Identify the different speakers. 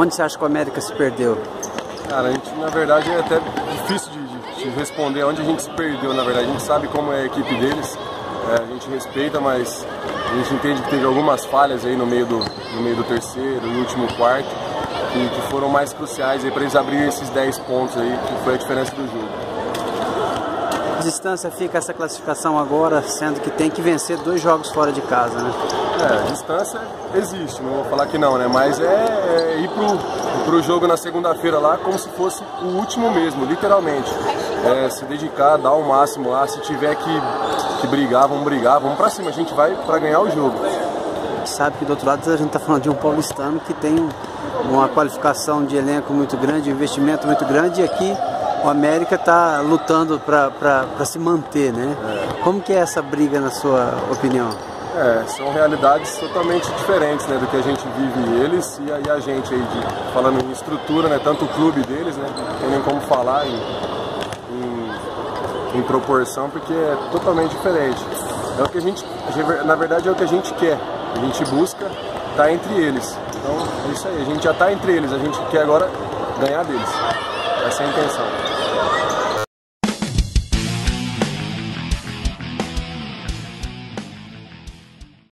Speaker 1: Onde você acha que o América se perdeu?
Speaker 2: Cara, a gente, na verdade, é até difícil de responder onde a gente se perdeu, na verdade. A gente sabe como é a equipe deles, a gente respeita, mas a gente entende que teve algumas falhas aí no meio do terceiro e último quarto, que foram mais cruciais para eles abrirem esses 10 pontos aí, que foi a diferença do jogo.
Speaker 1: Que distância fica essa classificação agora, sendo que tem que vencer 2 jogos fora de casa, né?
Speaker 2: A distância existe, não vou falar que não, né? Mas é ir pro jogo na segunda-feira lá como se fosse o último mesmo, literalmente. Se dedicar, dar o máximo lá, se tiver que brigar, vamos pra cima, a gente vai pra ganhar o jogo.
Speaker 1: A gente sabe que do outro lado a gente tá falando de um paulistano que tem uma qualificação de elenco muito grande, um investimento muito grande, e aqui o América está lutando para se manter, né? Como que é essa briga, na sua opinião?
Speaker 2: São realidades totalmente diferentes, né, do que a gente vive eles e a gente aí, falando em estrutura, né, tanto o clube deles, né, não tem nem como falar em proporção, porque é totalmente diferente. É o que a gente, na verdade, é o que a gente quer, a gente busca estar entre eles. Então é isso aí, a gente já está entre eles, a gente quer agora ganhar deles. Essa é a intenção.